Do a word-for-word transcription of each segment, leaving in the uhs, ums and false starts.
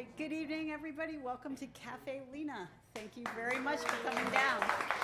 right, good evening, everybody. Welcome to Caffe Lena. Thank you very much for coming down.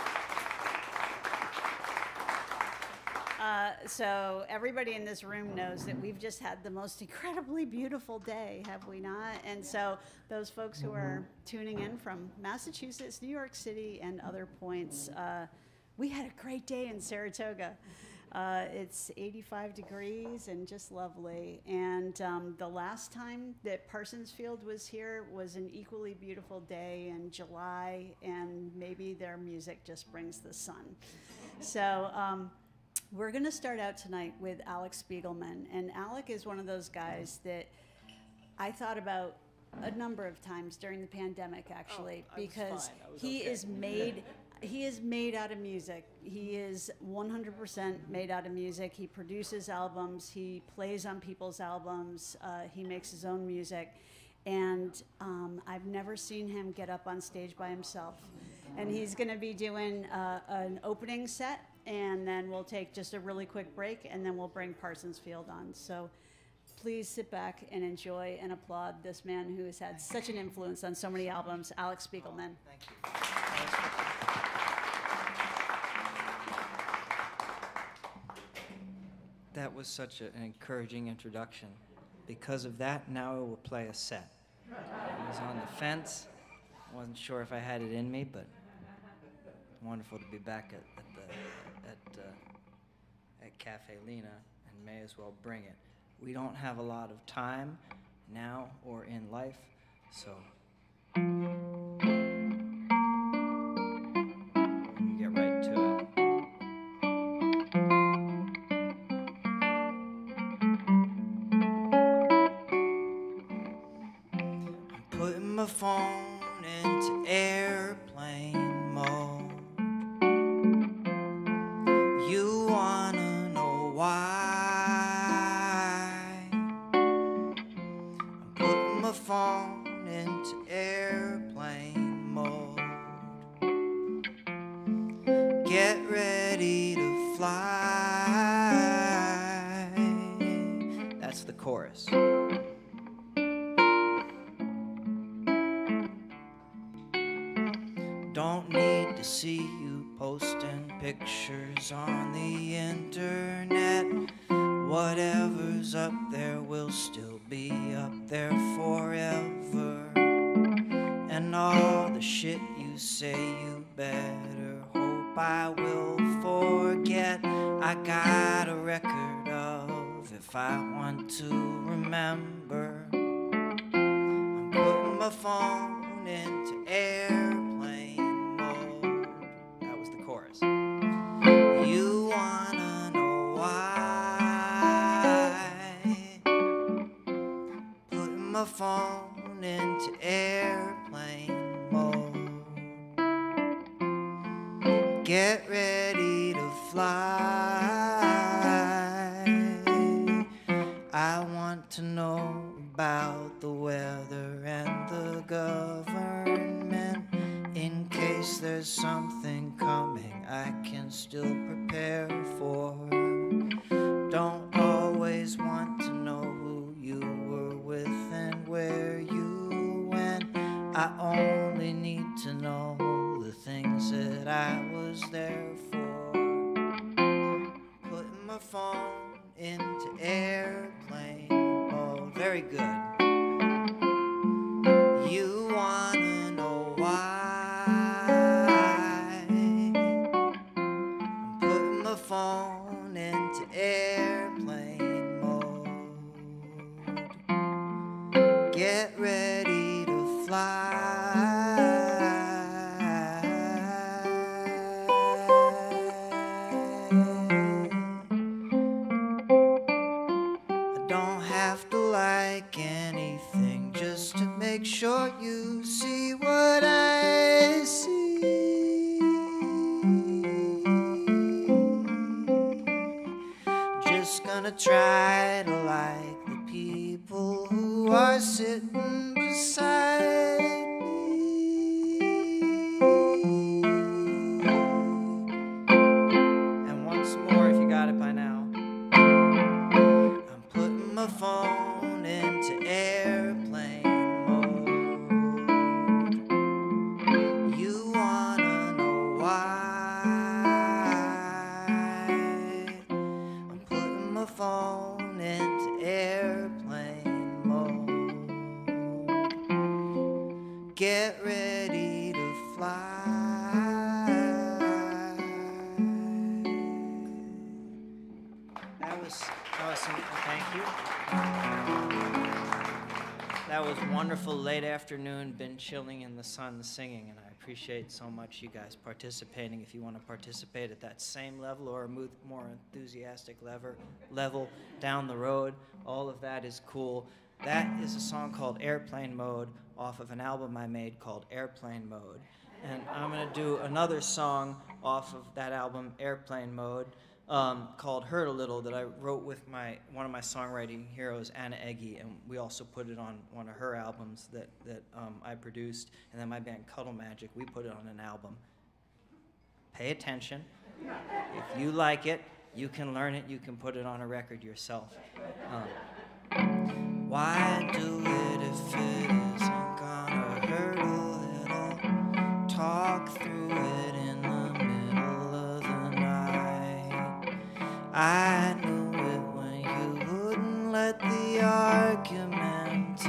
Uh, so everybody in this room knows that we've just had the most incredibly beautiful day, have we not? And so those folks who are tuning in from Massachusetts, New York City, and other points, uh, we had a great day in Saratoga. Uh, it's eighty-five degrees and just lovely. And um, the last time that Parsonsfield was here was an equally beautiful day in July, and maybe their music just brings the sun. So um, we're going to start out tonight with Alec Spiegelman. And Alec is one of those guys that I thought about a number of times during the pandemic, actually, oh, because he okay. is made... He is made out of music. He is one hundred percent made out of music. He produces albums. He plays on people's albums. Uh, he makes his own music. And um, I've never seen him get up on stage by himself. And he's going to be doing uh, an opening set, and then we'll take just a really quick break, and then we'll bring Parsonsfield on. So please sit back and enjoy and applaud this man who has had such an influence on so many albums, Alec Spiegelman. Thank you. That was such a, an encouraging introduction. Because of that, now I will play a set. I was on the fence. I wasn't sure if I had it in me, but wonderful to be back at, at the at uh, at Caffe Lena, and may as well bring it. We don't have a lot of time now or in life, so we can get right to it. My phone into airplane mode. You wanna know why? I'm putting my phone into airplane mode. Get ready to fly. That's the chorus. Don't need to see you posting pictures on the internet. Whatever's up there will still be up there forever. And all the shit you say you better hope I will forget. I got a record of if I want to remember. I'm putting my phone into airplane. You wanna know why? Putting my phone into airplane mode. Get ready to fly. I want to know about the weather and the government. In case there's something coming I can still prepare for. Don't always want to know who you were with and where you went. I only need to know the things that I was there for. Putting my phone into airplane mode. Very good. You wanna know why? Phone into airplane mode. Get ready to fly. I don't have to like anything just to make sure you see what I see. Gonna try to like the people who are sitting beside me. And once more, if you got it by now, I'm putting my phone into airplane mode. was, that was some, thank you. That was wonderful late afternoon, been chilling in the sun singing, and I appreciate so much you guys participating. If you want to participate at that same level or a mo- more enthusiastic level, level down the road, all of that is cool. That is a song called Airplane Mode off of an album I made called Airplane Mode. And I'm going to do another song off of that album, Airplane Mode, um, called Hurt a Little, that I wrote with my one of my songwriting heroes, Anna Eggy, and we also put it on one of her albums that, that um, I produced. And then my band Cuddle Magic, we put it on an album. Pay attention. If you like it, you can learn it, you can put it on a record yourself. Um, why do it if it isn't gonna hurt a little? Talk through it in the middle of the night. I knew it when you wouldn't let the argument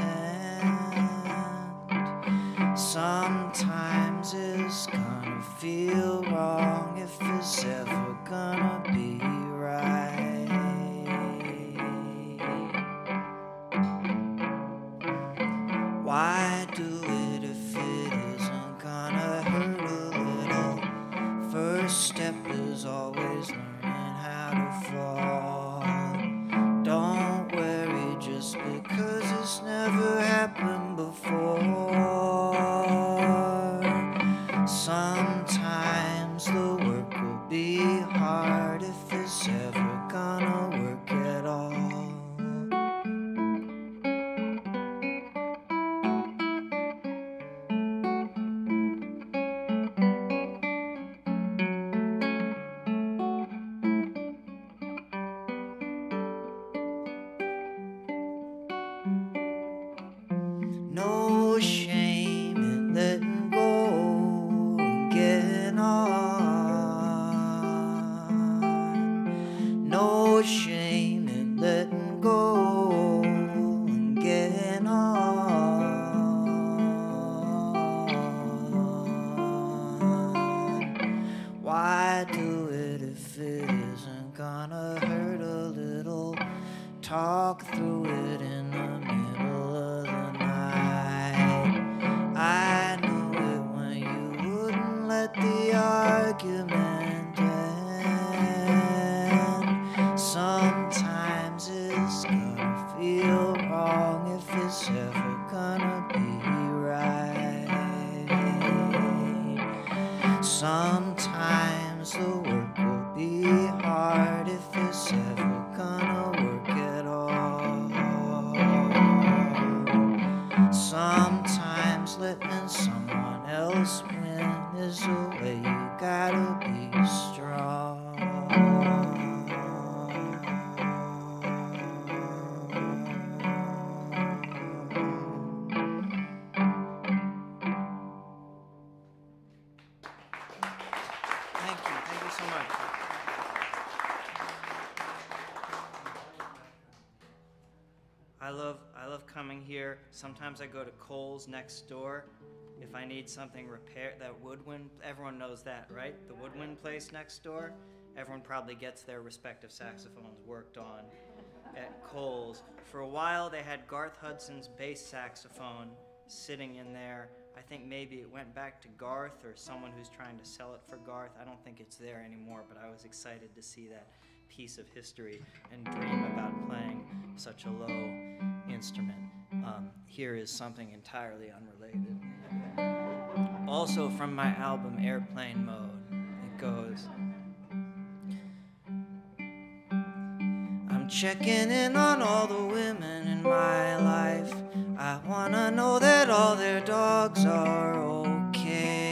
end. Sometimes it's gonna feel wrong if it's ever gonna be right. Why do it if it isn't gonna hurt a little? First step is always learning how to fall. Don't worry just because it's never happened before. Sometimes the work will be hard if it's ever gonna work at all. No shame in letting go and getting on. No shame in letting go and getting on. Why do it if it isn't gonna hurt a little? Talk through it in the middle of the night. I knew it when you wouldn't let the argument end. Sometimes it's gonna feel wrong if it's ever gonna be right. Sometimes the work will be hard if it's ever gonna work at all. Sometimes letting someone else win is the way you gotta be strong. Thank you. Thank you so much. I love, I love coming here. Sometimes I go to Kohl's next door if I need something repaired. That woodwind, everyone knows that, right? The woodwind place next door. Everyone probably gets their respective saxophones worked on at Kohl's. For a while, they had Garth Hudson's bass saxophone sitting in there. I think maybe it went back to Garth or someone who's trying to sell it for Garth. I don't think it's there anymore, but I was excited to see that piece of history and dream about playing such a low instrument. Um, here is something entirely unrelated. Also from my album Airplane Mode, it goes, I'm checking in on all the women in my life. I wanna know that all their dogs are okay.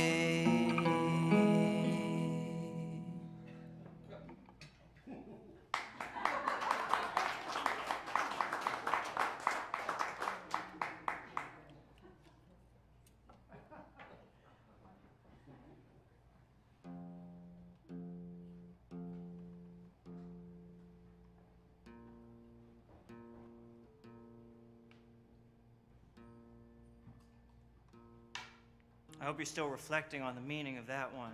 I hope you're still reflecting on the meaning of that one.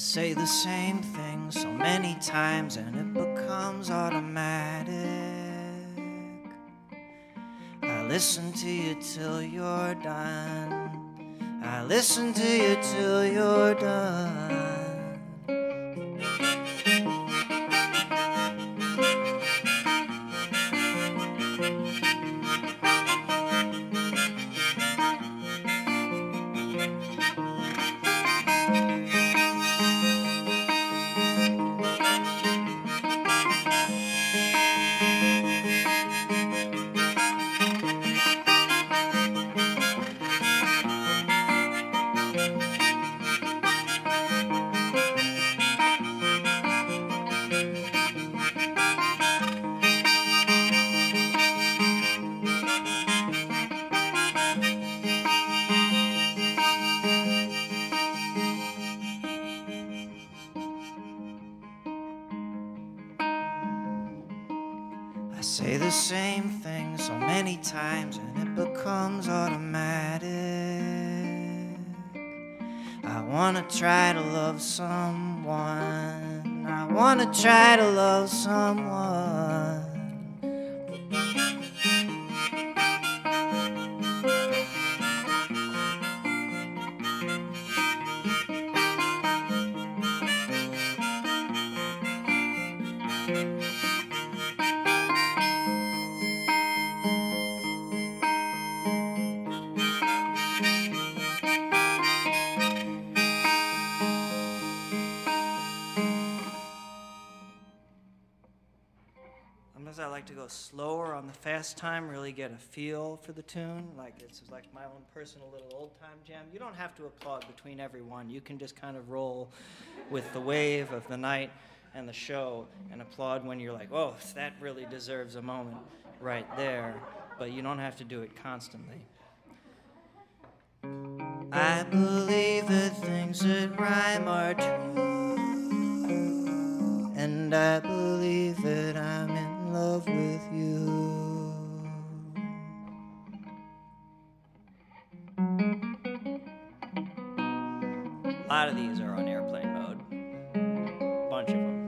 say the same thing so many times and it becomes automatic. I listen to you till you're done. I listen to you till you're done. I say the same thing so many times and it becomes automatic. I wanna try to love someone. I wanna try to love someone. Sometimes I like to go slower on the fast time, really get a feel for the tune. Like it's like my own personal little old time jam. You don't have to applaud between every one. You can just kind of roll with the wave of the night and the show and applaud when you're like, oh, that really deserves a moment right there. But you don't have to do it constantly. I believe that things that rhyme are true, and I believe that I'm in love with you. A lot of these are on airplane mode. A bunch of them.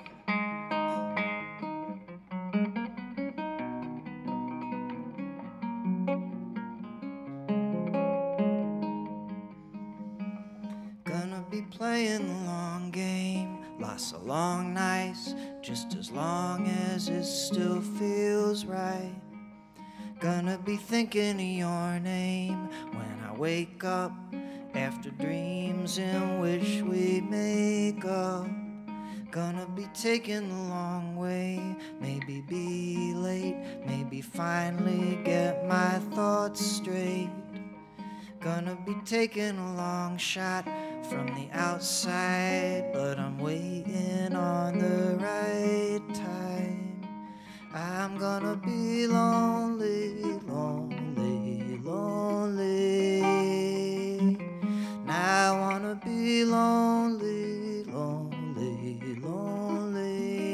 Gonna be playing the long game. Lots of long nights, just as long as it still feels right. Gonna be thinking of your name when I wake up after dreams in which we make up. Gonna be taking the long way, maybe be late, maybe finally get my thoughts straight. Gonna be taking a long shot from the outside, but I'm waiting on the right time. I'm gonna be lonely, lonely, lonely. Now I wanna be lonely, lonely, lonely.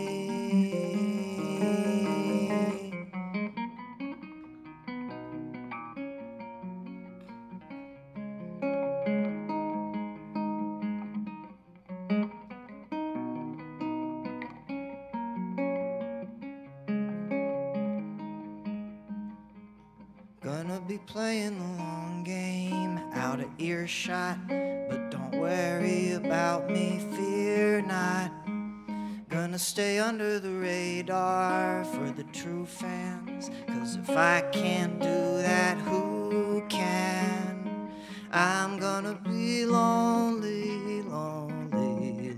Gonna be playing the long game, out of earshot, but don't worry about me, fear not. Gonna stay under the radar for the true fans, 'cause if I can't do that, who can? I'm gonna be lonely, lonely,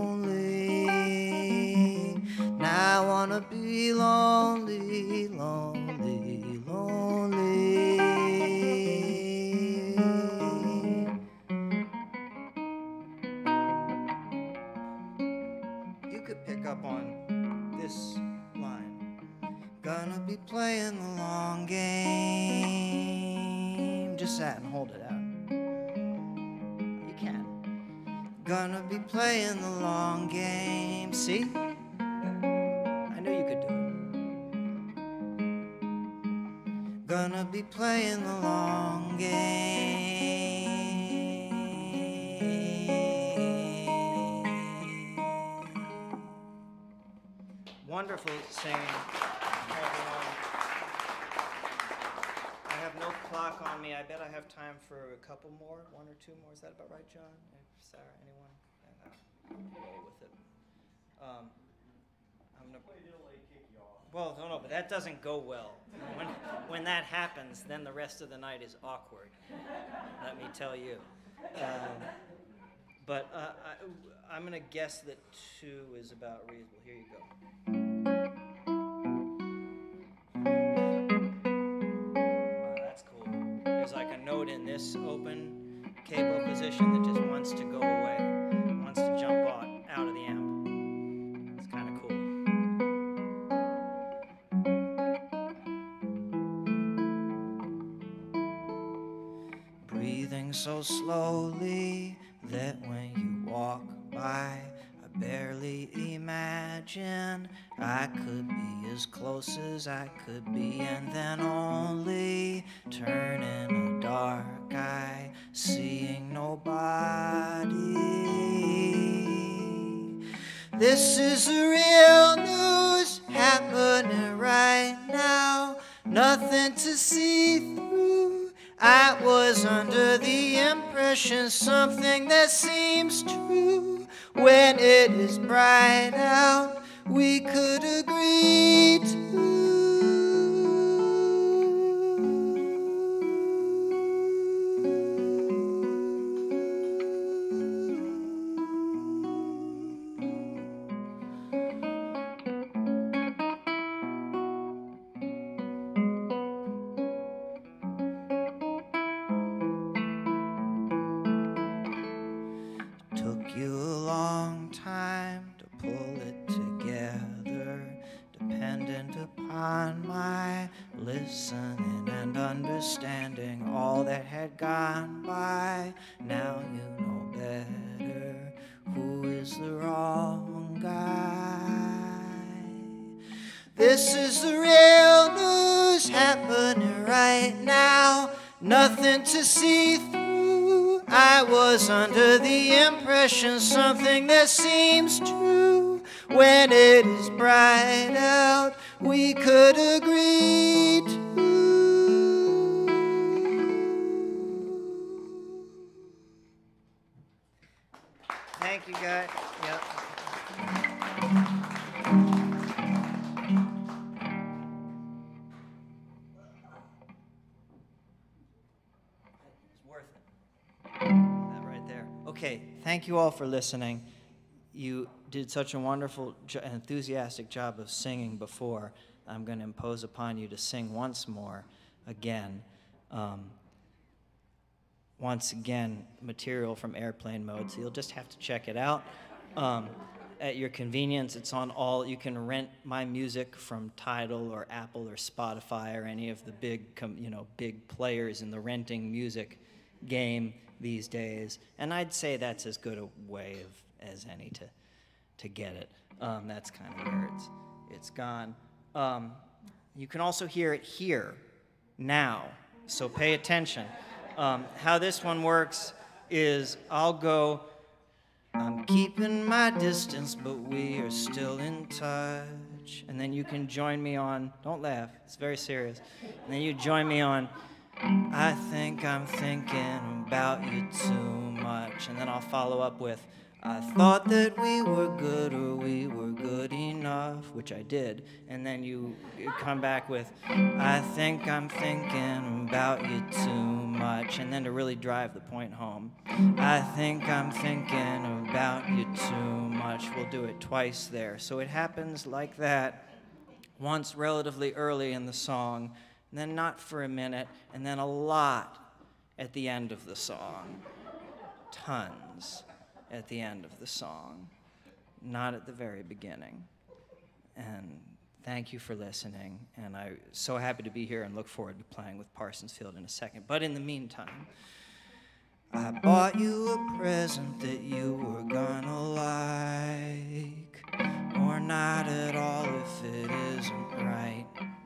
lonely. Now I wanna be lonely, lonely, lonely. You could pick up on this line. Gonna be playing the long game. Just that and hold it out. You can. Gonna be playing the long game. See? I knew you could do it. Gonna be playing the long game. Wonderful singing. Hey, everyone. I have no clock on me. I bet I have time for a couple more, one or two more. Is that about right, John? Sarah, anyone? And, uh, roll with it. Um, I'm gonna. Well, no, no, but that doesn't go well. When when that happens, then the rest of the night is awkward. Let me tell you. Um, but uh, I, I'm gonna guess that two is about reasonable. Here you go. There's like a note in this open cable position that just wants to go away, wants to jump out, out of the amp. It's kind of cool. Breathing so slowly that when you walk by, I barely imagine I could be as close as I could be, and then only turn in a dark eye, seeing nobody. This is the real news happening right now, nothing to see through. I was under the impression something that seems true. When it is bright out, we could agree to. Took you a long time to pull it together, dependent upon my listening and understanding all that had gone by. Now you know better who is the wrong guy. This is the real news happening right now, nothing to see through. I was under the impression something that seems true. When it is bright out, we could agree to. Thank you, guys. Yep. It's worth it. That right there. Okay, thank you all for listening. You did such a wonderful, jo- enthusiastic job of singing before. I'm going to impose upon you to sing once more, again. Um, once again, material from Airplane Mode, so you'll just have to check it out. Um, at your convenience, it's on all, you can rent my music from Tidal or Apple or Spotify or any of the big, com, you know, big players in the renting music game these days. And I'd say that's as good a way of, as any to, to get it. Um, that's kind of where it's, it's gone. Um, you can also hear it here, now, so pay attention. Um, how this one works is I'll go, I'm keeping my distance, but we are still in touch. And then you can join me on, don't laugh, it's very serious. And then you join me on, I think I'm thinking about you too much. And then I'll follow up with, I thought that we were good or we were good enough, which I did. And then you, you come back with, I think I'm thinking about you too much. And then to really drive the point home, I think I'm thinking about you too much. We'll do it twice there. So it happens like that, once relatively early in the song, and then not for a minute, and then a lot at the end of the song. Tons at the end of the song, not at the very beginning. And thank you for listening, and I'm so happy to be here and look forward to playing with Parsonsfield in a second. But in the meantime, I bought you a present that you were gonna like, or not at all if it isn't right.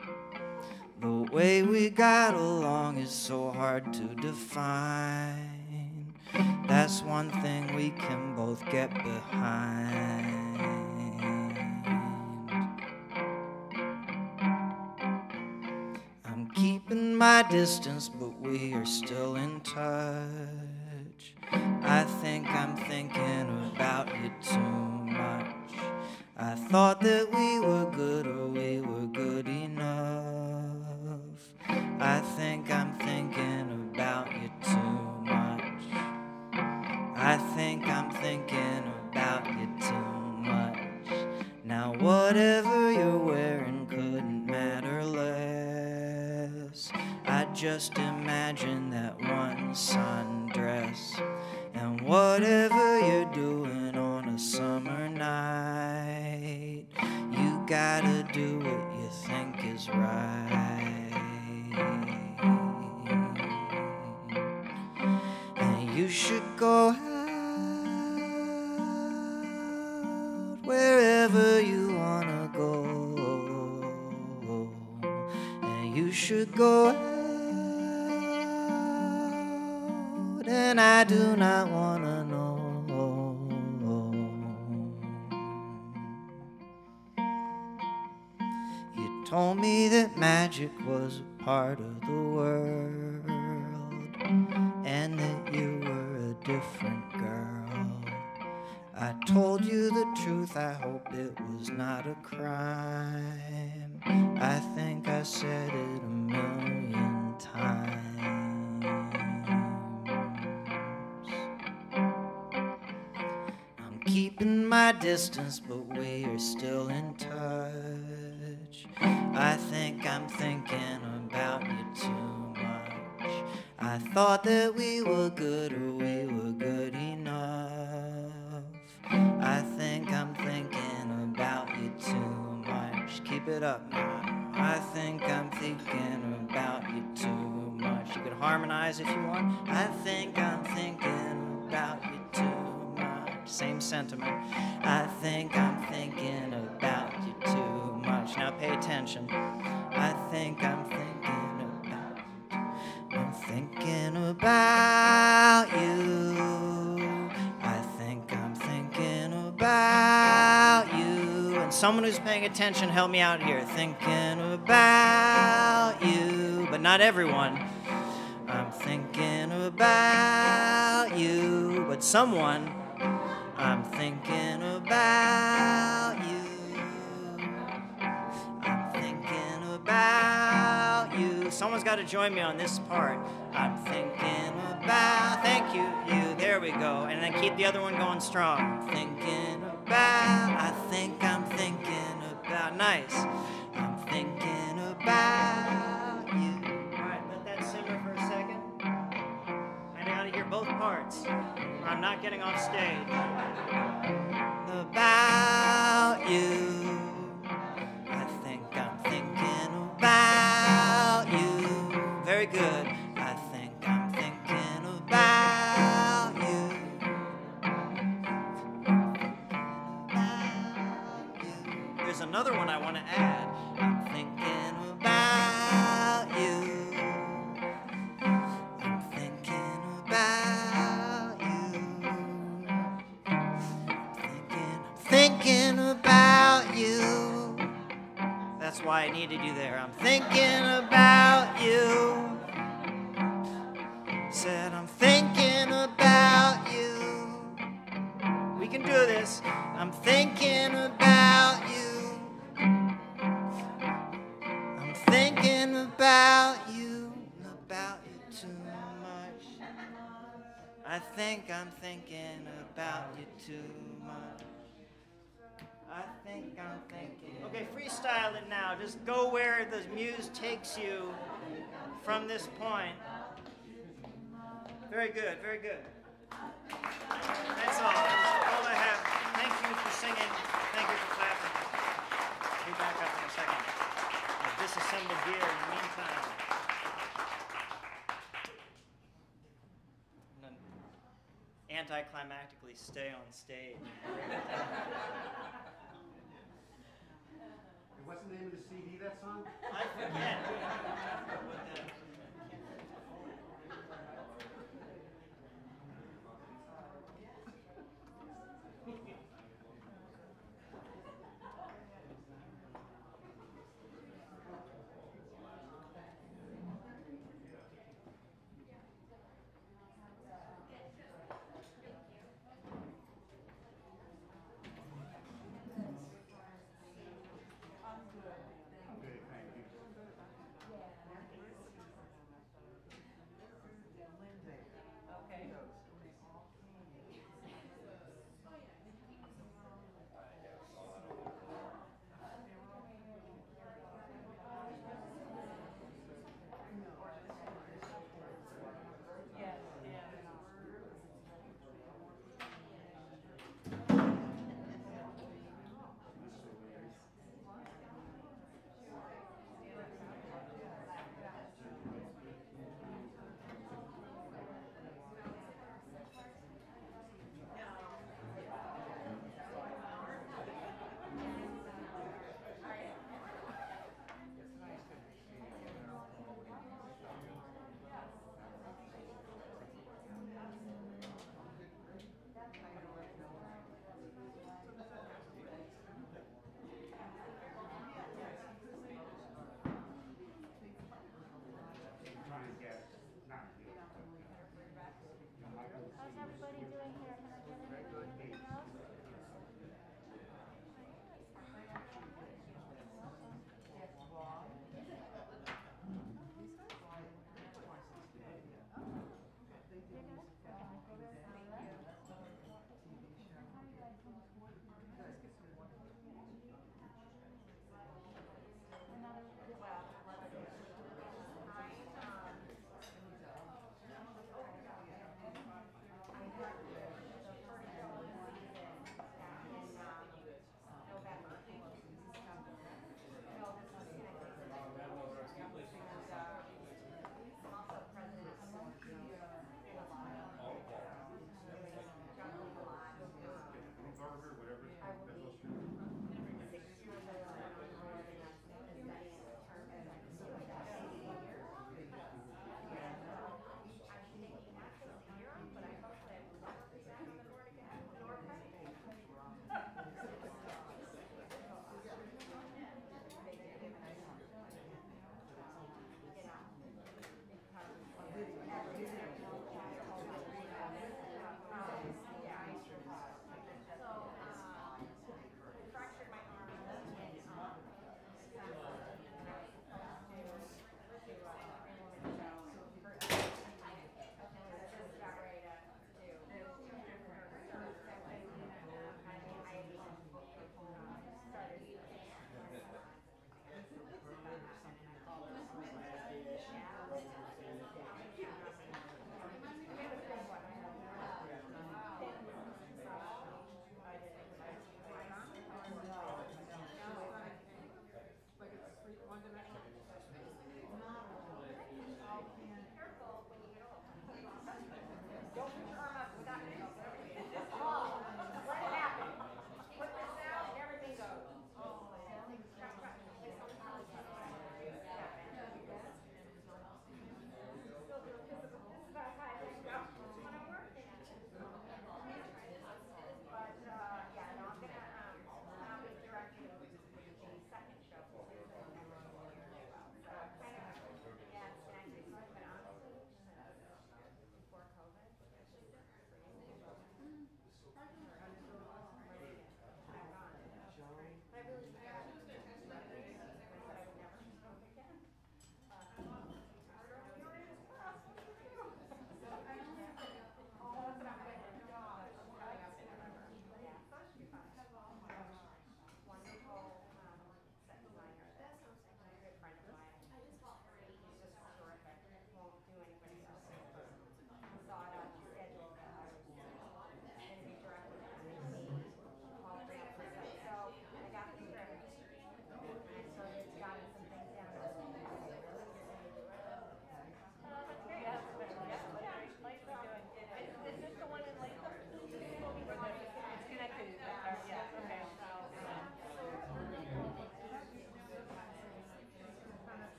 The way we got along is so hard to define. That's one thing we can both get behind. keeping my distance, but we are still in touch. I think I'm thinking about you too much. I thought that we were good or we were good enough. I think I'm thinking about you too much. I think I'm thinking about you too much. Now whatever you're wearing couldn't matter less. I just imagine that one sundress. And whatever you're doing on a summer night, you gotta do what you think is right. And you should go out wherever you wanna go. And you should go out, and I do not wanna know. You told me that magic was a part of the world, and that you were a different girl. I told you the truth, I hope it was not a crime. I think I said it a million times. I'm keeping my distance, but we are still in touch. I think I'm thinking about you too much. I thought that we were good or we were good enough. I think I'm thinking about you too much. Keep it up now. I think I'm thinking about you too much. You can harmonize if you want. I think I'm thinking about you too much. Same sentiment. I think I'm thinking about you too much. Now pay attention. I think I'm thinking about you. I'm thinking about you. I think I'm thinking about you. And someone who's paying attention, help me out here. Thinking about you, but not everyone. I'm thinking about you, but someone. I'm thinking about you. I'm thinking about you. Someone's got to join me on this part. I'm thinking about, thank you, you, there we go. And then keep the other one going strong. I'm thinking about, I think I'm thinking about, nice. I'm thinking about you. All right, let that simmer for a second. I gotta hear both parts, or I'm not getting off stage. About you. I think I'm thinking about you. Very good. I think I'm thinking about you. About you. There's another one I want to add. I'm thinking about you. I'm thinking about you. Thinking, thinking about you. That's why I needed you there. I'm thinking about you. Said I'm thinking about you. We can do this. I'm thinking about you. I'm thinking about you. About you too much. I think I'm thinking about you too much. I think I'm thinking. Okay, freestyle it now. Just go where the muse takes you from this point. Very good, very good. That's all. That's all I have. Thank you for singing. Thank you for clapping. Be back up in a second. I'll disassemble gear in the meantime. And then anticlimactically stay on stage. What's the name of the C D, that song? I forget.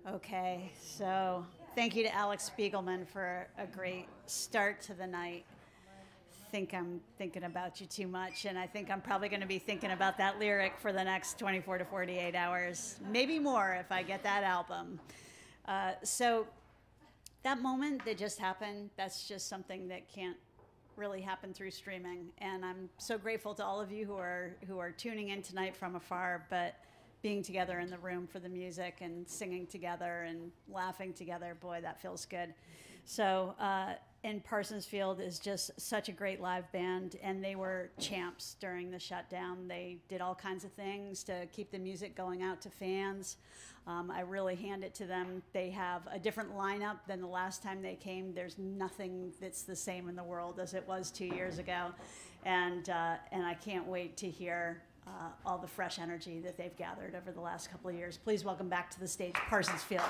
Okay, so thank you to Alex Spiegelman for a great start to the night. I think I'm thinking about you too much, and I think I'm probably going to be thinking about that lyric for the next twenty-four to forty-eight hours, maybe more if I get that album. Uh, so that moment that just happened, that's just something that can't really happen through streaming, and I'm so grateful to all of you who are who are tuning in tonight from afar, but being together in the room for the music and singing together and laughing together, boy, that feels good. So, uh, and Parsonsfield is just such a great live band, and they were champs during the shutdown. They did all kinds of things to keep the music going out to fans. Um, I really hand it to them. They have a different lineup than the last time they came. There's nothing that's the same in the world as it was two years ago, and uh, and I can't wait to hear Uh, all the fresh energy that they've gathered over the last couple of years. Please welcome back to the stage, Parsonsfield.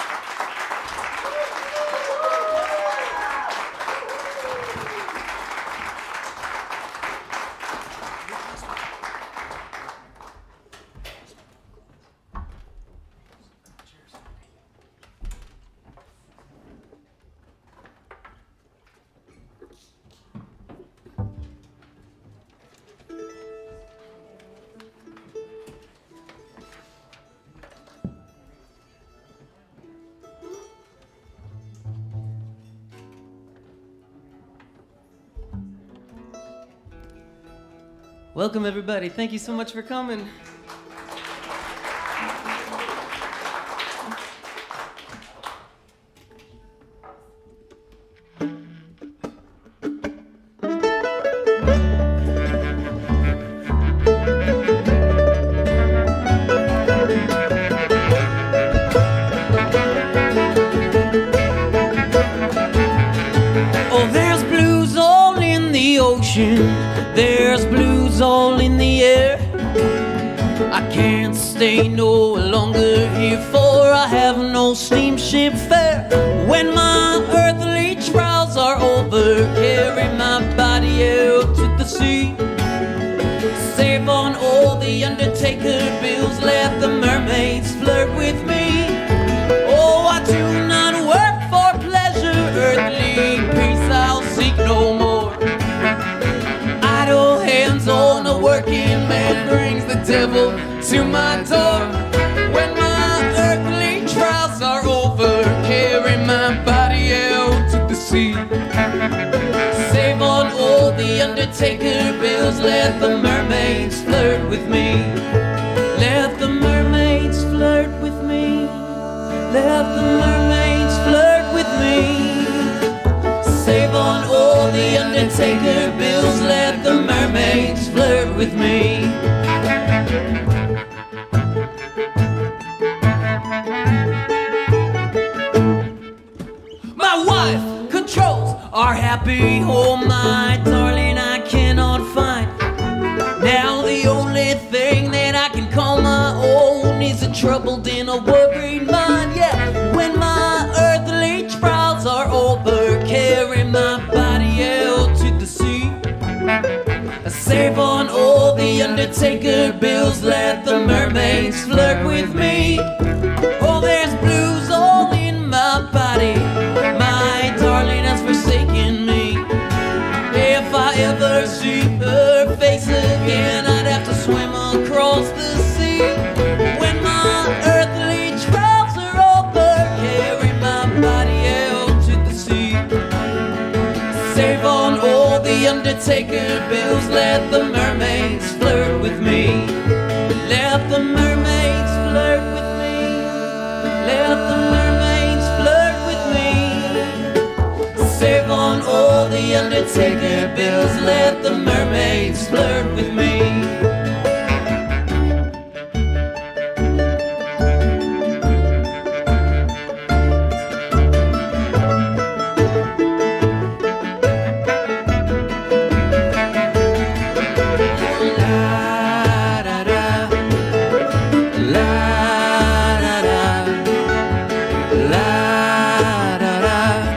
Welcome, everybody. Thank you so much for coming. Oh, there's blues all in the ocean. There's blues all in the air. I can't stay no longer here, for I have no steamship fare. When my earthly trials are over, carry my body out to the sea. Save on all the undertaker bills, let the mermaids flirt with me. Oh, I do not work for pleasure, earthly peace I'll seek no more. Idle hands on a working man brings the devil to my door. When my earthly trials are over, carry my body out to the sea. Save on all the undertaker bills, let the mermaids flirt with me. Let the mermaids flirt with me. Let the mermaids flirt with me. Save on all the undertaker bills, let the mermaids flirt with me. My wife controls our happy home, my darling, I cannot find. Now the only thing that I can call my own is a troubled and a worried mind. Yeah, when my earthly trials are over, carry my body out to the sea. Save on all the undertaker bills, let the mermaids flirt with me. Oh, there's blues all in my body, my darling has forsaken me. If I ever see her face again, I'd have to swim across the sea. When my earthly trials are over, carry my body out to the sea. Save on all the undertaker bills, let the mermaids flirt with me. Let the mermaids flirt with me. Let the mermaids flirt with me. Save on all the undertaker bills, let the mermaids flirt with me.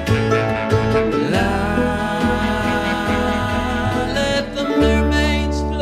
Let the mermaids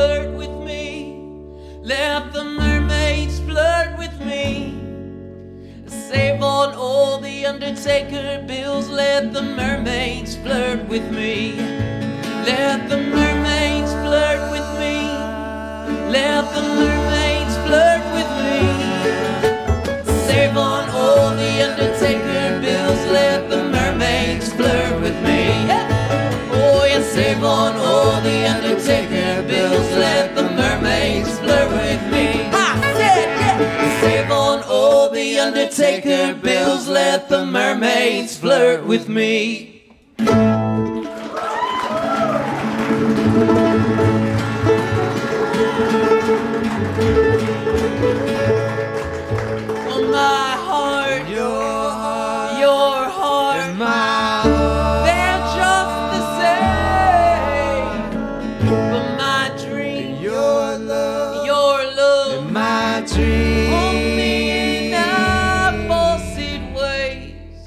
undertaker bills, let the mermaids flirt with me. Let the mermaids flirt with me. Let the mermaids flirt with me. Save on all the undertaker bills, let the mermaids flirt with me. Oh yeah, save on all the undertaker bills, let the mermaids flirt with me. I said yeah. Save on all the undertaker bills, let the mermaids flirt with me. Oh, my heart, your heart, your heart, and my heart, they're just the same. But my dream, your love, your love, and my dream, only in opposite ways.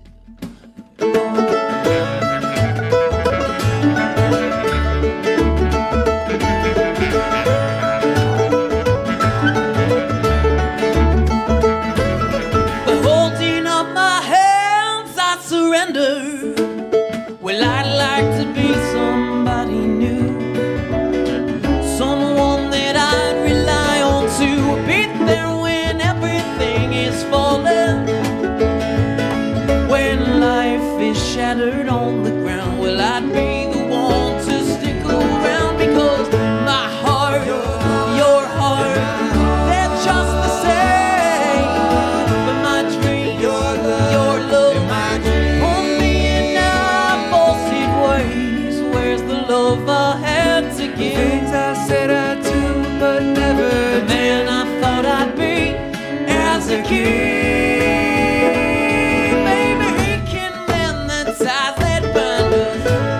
Well, I'd like to be somebody new, someone that I'd rely on to be there when everything is falling, when life is shattered on the ground. Well, I'd be the one to stick around, because my heart, your heart, they're just the same. But my dream, your love, your love, my dream, love I had to give. Things I said I'd do, but never the man I thought I'd be as a kid. Maybe he can mend the ties that bind us.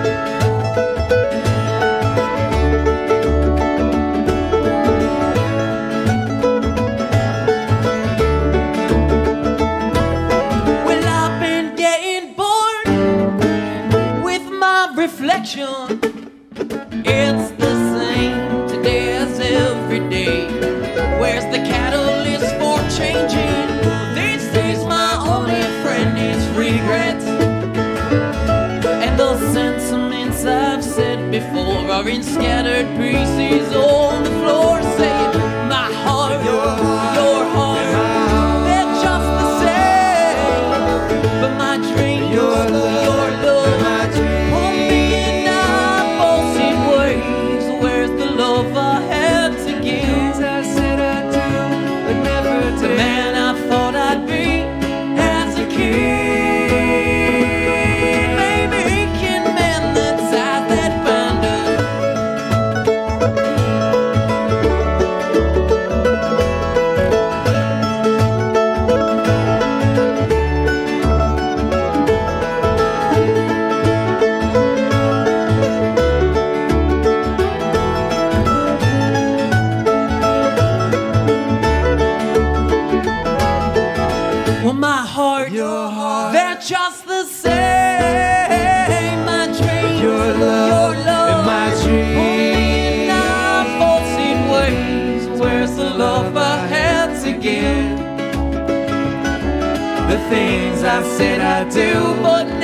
Well, I've been getting bored with my reflection. It's the same today as every day. Where's the catalyst for changing? These days my only friend is regret. And the sentiments I've said before are in scattered pieces on the floor. Saying my heart, your heart, your heart, they're just the same. But my dream, your love, your love, my dream, only in opposite ways. Where's the love I had to give? Things I said I'd do, but never did. The man I thought I'd be as a kid. Maybe he can mend the ties that bind us. Well, my heart, your heart, they're just the same. My dream, your love, your love, and my dream, only in opposite ways. Where's the love I had to give? The things I said I'd do, but